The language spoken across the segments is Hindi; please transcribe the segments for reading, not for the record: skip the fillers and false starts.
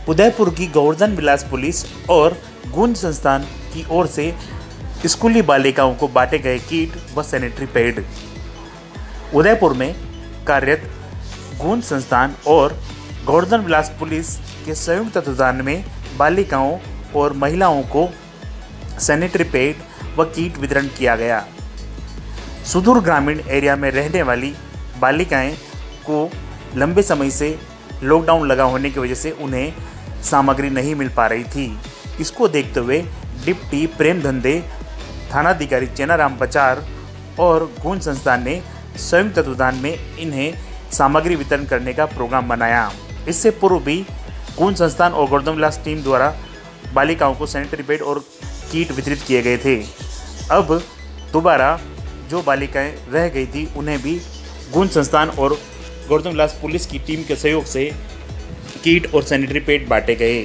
उदयपुर की गोवर्धन विलास पुलिस और गूंज संस्थान की ओर से स्कूली बालिकाओं को बांटे गए किट व सैनिटरी पैड। उदयपुर में कार्यरत गूंज संस्थान और गोवर्धन विलास पुलिस के संयुक्त तत्वाधान में बालिकाओं और महिलाओं को सैनिटरी पैड व किट वितरण किया गया। सुदूर ग्रामीण एरिया में रहने वाली बालिकाएं को लंबे समय से लॉकडाउन लगा होने की वजह से उन्हें सामग्री नहीं मिल पा रही थी। इसको देखते हुए डिप्टी प्रेम धंधे थानाधिकारी चेनाराम बचार और गूंज संस्थान ने संयुक्त तत्वाधान में इन्हें सामग्री वितरण करने का प्रोग्राम बनाया। इससे पूर्व भी गूंज संस्थान और गोवर्धन विलास टीम द्वारा बालिकाओं को सैनिटरी पैड और किट वितरित किए गए थे। अब दोबारा जो बालिकाएं रह गई थी उन्हें भी गूंज संस्थान और गोवर्धन विलास पुलिस की टीम के सहयोग से किट और सैनिटरी पैड बांटे गए।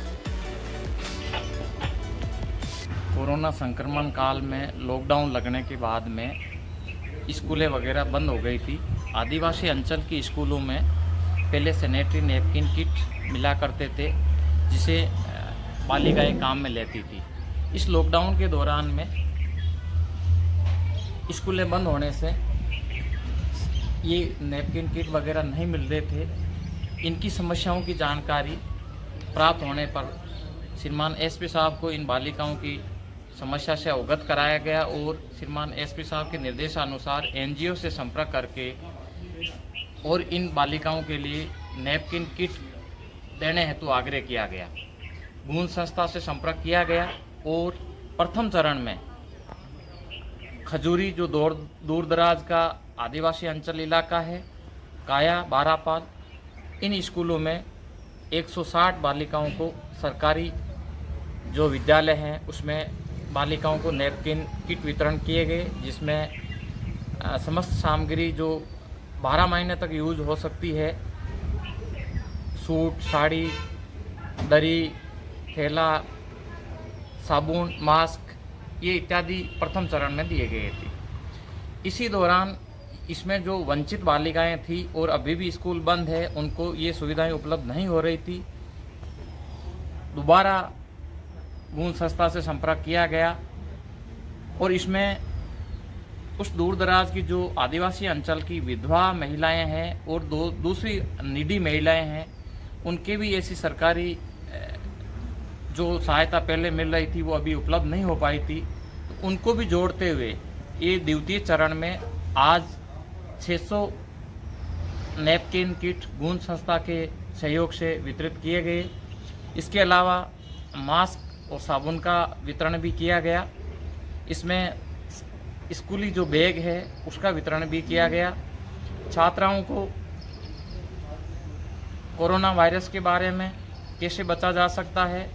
कोरोना संक्रमण काल में लॉकडाउन लगने के बाद में स्कूलें वगैरह बंद हो गई थी। आदिवासी अंचल की स्कूलों में पहले सैनिटरी नैपकिन किट मिला करते थे जिसे बालिकाएं काम में लेती थी। इस लॉकडाउन के दौरान में स्कूलें बंद होने से ये नैपकिन किट वगैरह नहीं मिल रहे थे। इनकी समस्याओं की जानकारी प्राप्त होने पर श्रीमान एसपी साहब को इन बालिकाओं की समस्या से अवगत कराया गया और श्रीमान एसपी साहब के निर्देशानुसार एनजीओ से संपर्क करके और इन बालिकाओं के लिए नैपकिन किट देने हेतु आग्रह किया गया। गूंज संस्था से संपर्क किया गया और प्रथम चरण में खजूरी जो दूर दराज का आदिवासी अंचल इलाका है, काया, बारापाल, इन स्कूलों में 160 बालिकाओं को सरकारी जो विद्यालय हैं उसमें बालिकाओं को नैपकिन किट वितरण किए गए, जिसमें समस्त सामग्री जो 12 महीने तक यूज हो सकती है, सूट, साड़ी, दरी, थैला, साबुन, मास्क, ये इत्यादि प्रथम चरण में दिए गए थे। इसी दौरान इसमें जो वंचित बालिकाएं थी और अभी भी स्कूल बंद है, उनको ये सुविधाएं उपलब्ध नहीं हो रही थी। दोबारा गूंज संस्था से संपर्क किया गया और इसमें उस दूर दराज की जो आदिवासी अंचल की विधवा महिलाएं हैं और दूसरी निडी महिलाएं हैं, उनके भी ऐसी सरकारी जो सहायता पहले मिल रही थी वो अभी उपलब्ध नहीं हो पाई थी, तो उनको भी जोड़ते हुए ये द्वितीय चरण में आज 600 नैपकिन किट गूंज संस्था के सहयोग से वितरित किए गए। इसके अलावा मास्क और साबुन का वितरण भी किया गया। इसमें स्कूली जो बैग है उसका वितरण भी किया गया। छात्राओं को कोरोना वायरस के बारे में कैसे बचा जा सकता है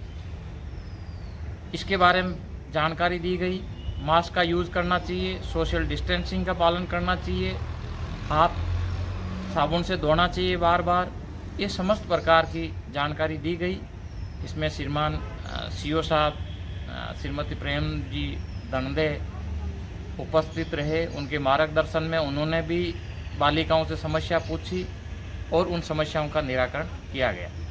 इसके बारे में जानकारी दी गई। मास्क का यूज़ करना चाहिए, सोशल डिस्टेंसिंग का पालन करना चाहिए, हाथ साबुन से धोना चाहिए बार बार, ये समस्त प्रकार की जानकारी दी गई। इसमें श्रीमान सीओ साहब, श्रीमती प्रेम जी धंधे उपस्थित रहे। उनके मार्गदर्शन में उन्होंने भी बालिकाओं से समस्या पूछी और उन समस्याओं का निराकरण किया गया।